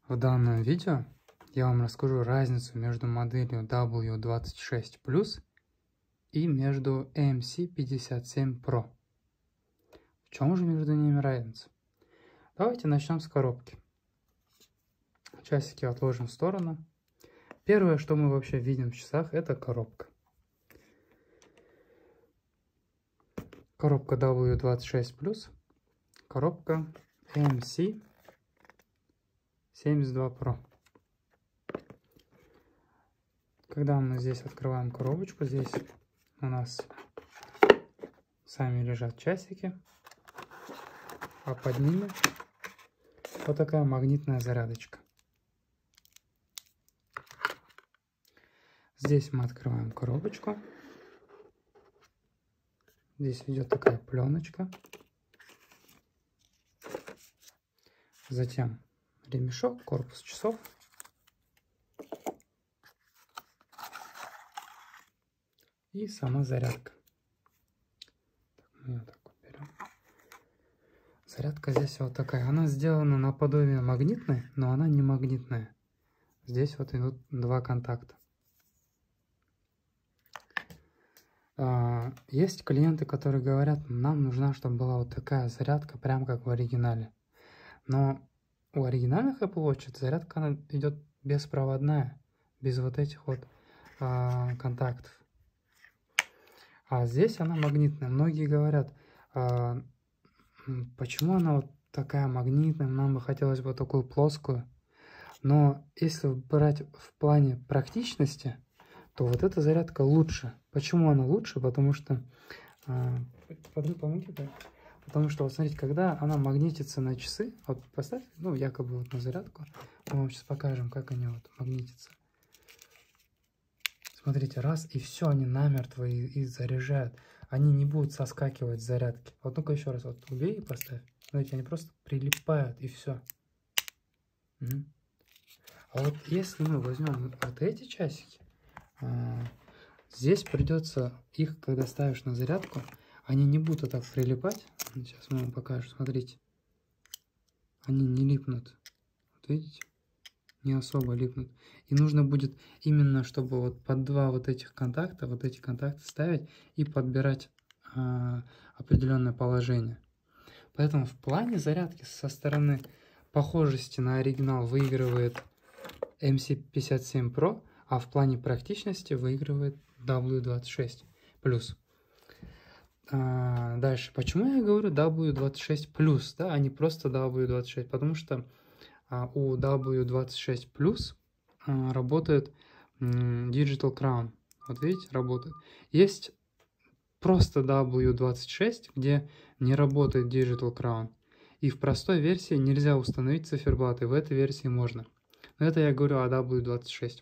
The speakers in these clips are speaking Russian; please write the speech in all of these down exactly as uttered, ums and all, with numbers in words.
В данном видео я вам расскажу разницу между моделью дабл ю двадцать шесть плюс и между эм си пятьдесят семь про. В чем же между ними разница? Давайте начнем с коробки. Часики отложим в сторону. Первое, что мы вообще видим в часах, это коробка. Коробка дабл ю двадцать шесть плюс, коробка эм си семьдесят два про. Когда мы здесь открываем коробочку, здесь у нас сами лежат часики, а под ними вот такая магнитная зарядочка. Здесь мы открываем коробочку. Здесь идет такая пленочка. Затем ремешок, корпус часов. И сама зарядка. Так, мы ее так вот берем. Зарядка здесь вот такая. Она сделана наподобие магнитной, но она не магнитная. Здесь вот идут два контакта. Есть клиенты, которые говорят, нам нужна, чтобы была вот такая зарядка, прям как в оригинале. Но у оригинальных Apple Watch зарядка она идет беспроводная, без вот этих вот а, контактов. А здесь она магнитная. Многие говорят, а, почему она вот такая магнитная, нам бы хотелось бы такую плоскую. Но если брать в плане практичности, то вот эта зарядка лучше. Почему она лучше? Потому что, а, помоги, да? Потому что, вот смотрите, когда она магнитится на часы, вот поставь, ну, якобы вот на зарядку, мы вам сейчас покажем, как они вот магнитятся. Смотрите, раз, и все, они намертво и, и заряжают. Они не будут соскакивать с зарядки. Вот ну-ка еще раз, вот убей и поставь. Смотрите, они просто прилипают, и все. Угу. А вот если мы возьмем вот эти часики, а, здесь придется их, когда ставишь на зарядку, они не будут так прилипать. Сейчас мы вам покажем. Смотрите. Они не липнут. Вот видите? Не особо липнут. И нужно будет именно, чтобы вот под два вот этих контакта, вот эти контакты ставить и подбирать а, определенное положение. Поэтому в плане зарядки со стороны похожести на оригинал выигрывает эм си пятьдесят семь про, а в плане практичности выигрывает дабл ю двадцать шесть плюс. А, дальше, почему я говорю дабл ю двадцать шесть плюс, да, а не просто дабл ю двадцать шесть? Потому что а, у дабл ю двадцать шесть плюс а, работает м, Digital Crown. Вот видите, работает. Есть просто дабл ю двадцать шесть, где не работает Digital Crown. И в простой версии нельзя установить циферблаты, в этой версии можно. Но это я говорю о дабл ю двадцать шесть.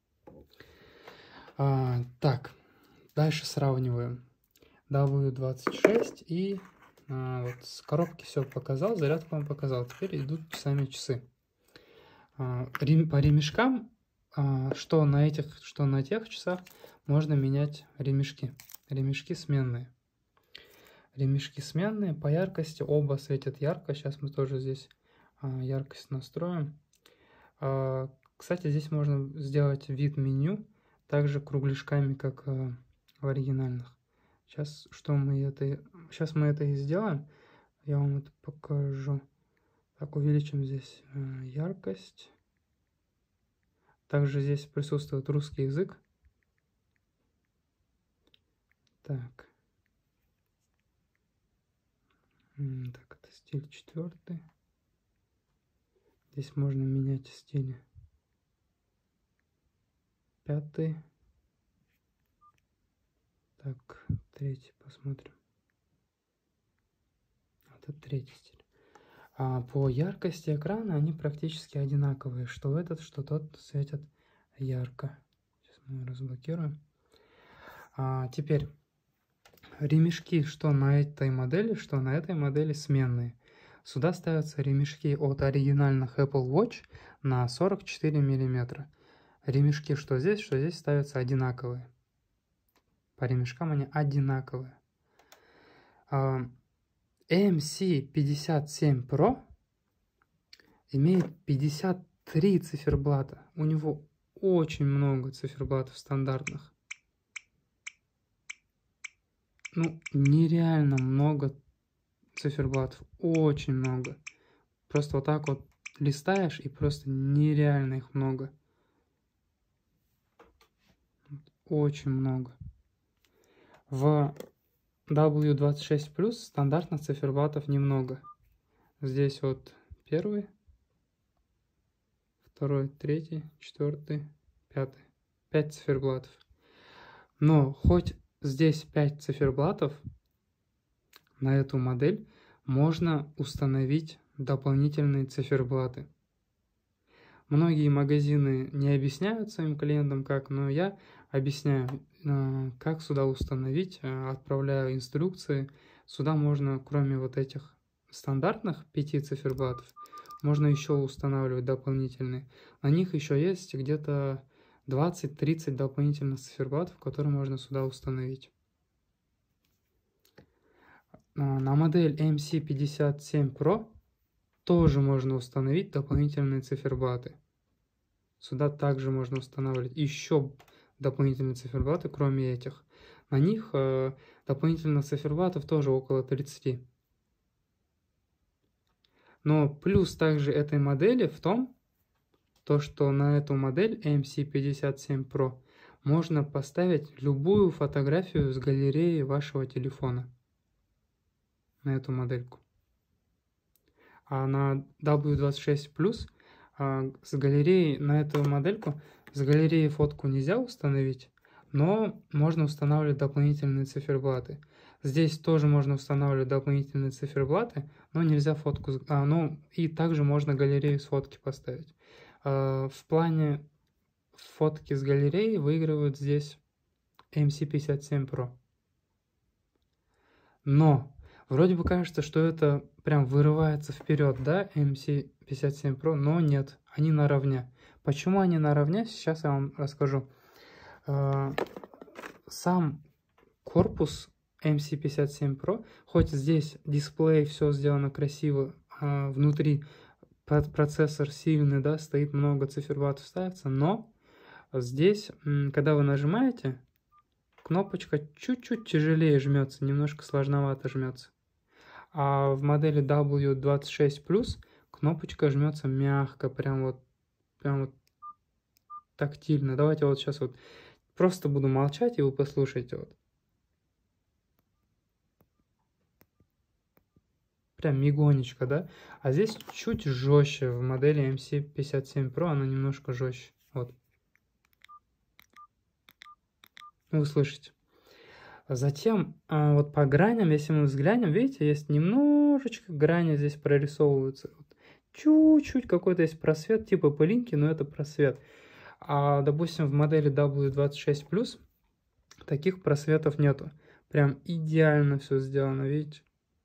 А, так, дальше сравниваем. дабл ю двадцать шесть и а, вот с коробки все показал, зарядку вам показал. Теперь идут сами часы. А, рем, по ремешкам, а, что на этих, что на тех часах, можно менять ремешки. Ремешки сменные. Ремешки сменные, по яркости оба светят ярко. Сейчас мы тоже здесь а, яркость настроим. А, кстати, здесь можно сделать вид меню также кругляшками, как а, в оригинальных. Сейчас, что мы это, сейчас мы это и сделаем. Я вам это покажу. Так, увеличим здесь э, яркость. Также здесь присутствует русский язык. Так. Так, это стиль четвертый. Здесь можно менять стиль пятый. Так, третий посмотрим. Это третий стиль. А по яркости экрана они практически одинаковые. Что этот, что тот светят ярко. Сейчас мы разблокируем. А теперь ремешки, что на этой модели, что на этой модели сменные. Сюда ставятся ремешки от оригинальных Apple Watch на сорок четыре миллиметра. Ремешки, что здесь, что здесь ставятся одинаковые. По ремешкам они одинаковые. эм си пятьдесят семь про имеет пятьдесят три циферблата. У него очень много циферблатов стандартных. Ну, нереально много циферблатов. Очень много. Просто вот так вот листаешь, и просто нереально их много. Очень много. В дабл ю двадцать шесть плюс стандартных циферблатов немного. Здесь вот первый, второй, третий, четвертый, пятый. Пять циферблатов. Но хоть здесь пять циферблатов, на эту модель можно установить дополнительные циферблаты. Многие магазины не объясняют своим клиентам как, но я объясняю, как сюда установить, отправляю инструкции. Сюда можно, кроме вот этих стандартных пяти циферблатов, можно еще устанавливать дополнительные. На них еще есть где-то двадцать-тридцать дополнительных циферблатов, которые можно сюда установить. На модель эм си пятьдесят семь про тоже можно установить дополнительные циферблаты. Сюда также можно устанавливать еще дополнительные циферблаты, кроме этих. На них э, дополнительных циферблатов тоже около тридцати. Но плюс также этой модели в том, то, что на эту модель эм си пятьдесят семь про можно поставить любую фотографию с галереи вашего телефона. На эту модельку. А на дабл ю двадцать шесть плюс а, с галереей, на эту модельку, с галереей фотку нельзя установить, но можно устанавливать дополнительные циферблаты. Здесь тоже можно устанавливать дополнительные циферблаты, но нельзя фотку, а, ну и также можно галерею с фотки поставить. А, в плане фотки с галереей выигрывают здесь эм си пятьдесят семь про. Но вроде бы кажется, что это прям вырывается вперед, да, эм си пятьдесят семь про, но нет, они наравне. Почему они наравне, сейчас я вам расскажу. Сам корпус эм си пятьдесят семь про, хоть здесь дисплей, все сделано красиво, внутри процессор сильный, да, стоит много циферблатов ставится, но здесь, когда вы нажимаете, кнопочка чуть-чуть тяжелее жмется, немножко сложновато жмется. А в модели дабл ю двадцать шесть плюс кнопочка жмется мягко, прям вот, прям вот тактильно. Давайте вот сейчас вот просто буду молчать, и вы послушайте. Вот. Прям мигонечко, да? А здесь чуть жестче в модели эм си пятьдесят семь про, она немножко жестче. Вот. Вы слышите. Затем вот по граням, если мы взглянем, видите, есть немножечко грани здесь прорисовываются. Чуть-чуть какой-то есть просвет, типа пылинки, но это просвет. А, допустим, в модели дабл ю двадцать шесть плюс таких просветов нету. Прям идеально все сделано, видите.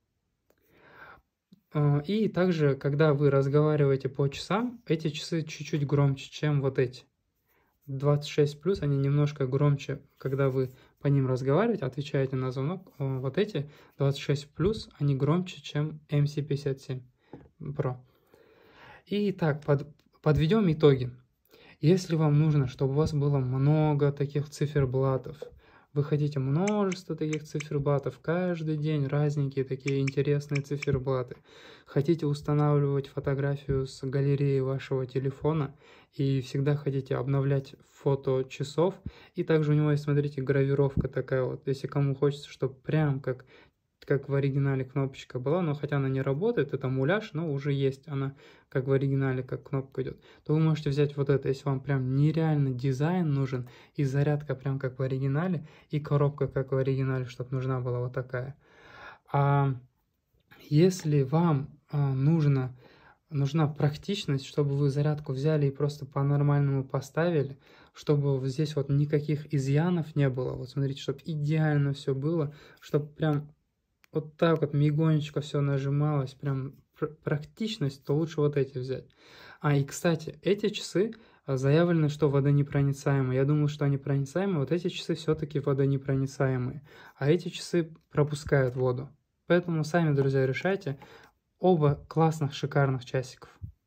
И также, когда вы разговариваете по часам, эти часы чуть-чуть громче, чем вот эти. двадцать шесть плюс, они немножко громче, когда вы по ним разговариваете, отвечаете на звонок. Вот эти двадцать шесть плюс, они громче, чем эм си пятьдесят семь про. Итак, под, подведем итоги. Если вам нужно, чтобы у вас было много таких циферблатов, вы хотите множество таких циферблатов, каждый день разненькие такие интересные циферблаты, хотите устанавливать фотографию с галереи вашего телефона и всегда хотите обновлять фото часов, и также у него есть, смотрите, гравировка такая вот, если кому хочется, чтобы прям как, как в оригинале кнопочка была, но хотя она не работает, это муляж, но уже есть она как в оригинале, как кнопка идет, то вы можете взять вот это, если вам прям нереально дизайн нужен, и зарядка прям как в оригинале, и коробка как в оригинале, чтобы нужна была вот такая. А если вам а, нужно, нужна практичность, чтобы вы зарядку взяли и просто по-нормальному поставили, чтобы здесь вот никаких изъянов не было, вот смотрите, чтобы идеально все было, чтобы прям вот так вот мигонечко все нажималось, прям практичность, то лучше вот эти взять. А, и, кстати, эти часы заявлено, что водонепроницаемые. Я думал, что они проницаемые. Вот эти часы все-таки водонепроницаемые. А эти часы пропускают воду. Поэтому сами, друзья, решайте. Оба классных, шикарных часиков.